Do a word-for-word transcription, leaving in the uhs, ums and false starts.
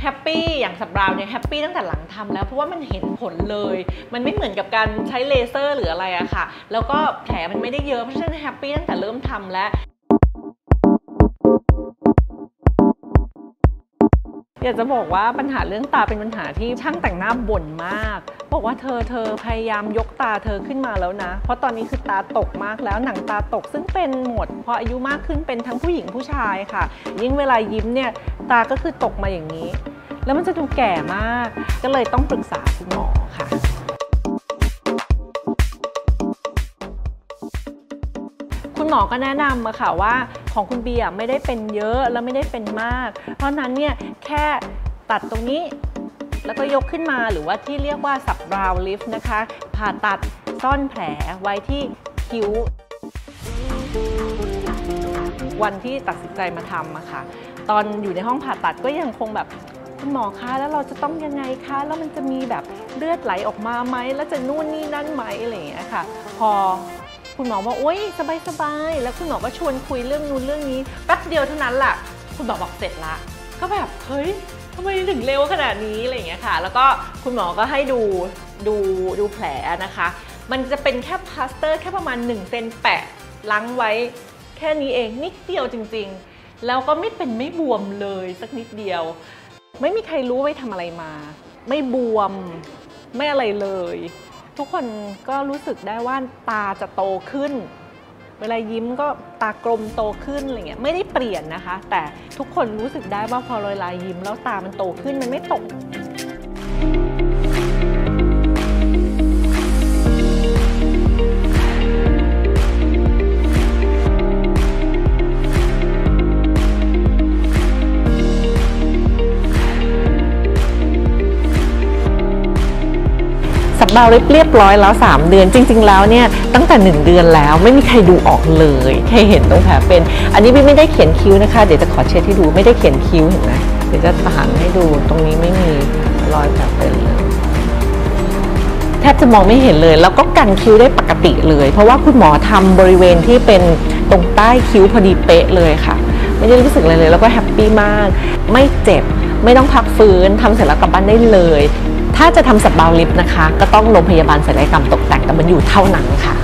แฮปปี้อย่างสับราวเนี่ยแฮปปี้ตั้งแต่หลังทำแล้วเพราะว่ามันเห็นผลเลยมันไม่เหมือนกับการใช้เลเซอร์หรืออะไรอะค่ะแล้วก็แผลมันไม่ได้เยอะเพราะฉะนั้นแฮปปี้ตั้งแต่เริ่มทำแล้วอยากจะบอกว่าปัญหาเรื่องตาเป็นปัญหาที่ช่างแต่งหน้าบ่นมากบอกว่าเธอเธอพยายามยกตาเธอขึ้นมาแล้วนะเพราะตอนนี้คือตาตกมากแล้วหนังตาตกซึ่งเป็นหมดพออายุมากขึ้นเป็นทั้งผู้หญิงผู้ชายค่ะยิ่งเวลายิ้มเนี่ยตาก็คือตกมาอย่างนี้แล้วมันจะดูแก่มากก็เลยต้องปรึกษาคุณหมอค่ะคุณหมอก็แนะนำมาค่ะว่าของคุณบีไม่ได้เป็นเยอะแล้วไม่ได้เป็นมากเพราะนั้นเนี่ยแค่ตัดตรงนี้แล้วก็ยกขึ้นมาหรือว่าที่เรียกว่าสับบราวลิฟต์นะคะผ่าตัดซ่อนแผลไว้ที่คิ้ววันที่ตัดสินใจมาทำอะค่ะตอนอยู่ในห้องผ่าตัดก็ยังคงแบบคุณหมอคะแล้วเราจะต้องยังไงคะแล้วมันจะมีแบบเลือดไหลออกมาไหมแล้วจะนู่นนี่นั่นไหมอะไรอย่างเงี้ยค่ะพอคุณหมอบอกโอ๊ยสบายๆแล้วคุณหมอก็ชวนคุยเรื่องนู้นเรื่องนี้แป๊บเดียวเท่านั้นแหละคุณหมอบอกเสร็จละก็แบบเฮ้ยทำไมถึงเร็วขนาดนี้อะไรอย่างเงี้ยค่ะแล้วก็คุณหมอก็ให้ดูดูดูแผลนะคะมันจะเป็นแค่พลาสเตอร์แค่ประมาณหนึ่งเซนแปะล้างไว้แค่นี้เองนิดเดียวจริงๆแล้วก็ไม่เป็นไม่บวมเลยสักนิดเดียวไม่มีใครรู้ไปทำอะไรมาไม่บวมไม่อะไรเลยทุกคนก็รู้สึกได้ว่าตาจะโตขึ้นเวลายิ้มก็ตากลมโตขึ้นอะไรเงี้ยไม่ได้เปลี่ยนนะคะแต่ทุกคนรู้สึกได้ว่าพอเวลายิ้มแล้วตามันโตขึ้นมันไม่ตกสับบราวลิฟต์เรียบร้อยแล้วสามเดือนจริงๆแล้วเนี่ยตั้งแต่หนึ่งเดือนแล้วไม่มีใครดูออกเลยแค่เห็นตรงแผลเป็นอันนี้ไม่ได้เขียนคิ้วนะคะเดี๋ยวจะขอเช็ดให้ดูไม่ได้เขียนคิ้วเห็นไหมเดี๋ยวจะหันให้ดูตรงนี้ไม่มีรอยแผลเป็นเลยแทบจะมองไม่เห็นเลยแล้วก็กันคิ้วได้ปกติเลยเพราะว่าคุณหมอทำบริเวณที่เป็นตรงใต้คิ้วพอดีเป๊ะเลยค่ะไม่ได้รู้สึกอะไรเลยแล้วก็แฮปปี้มากไม่เจ็บไม่ต้องพักฟื้นทำเสร็จแล้วกลับบ้านได้เลยถ้าจะทำสับบราวลิฟต์นะคะก็ต้องโรงพยาบาลศัลยกรรมตกแต่ง ดับเบิลยู เท่านั้นค่ะ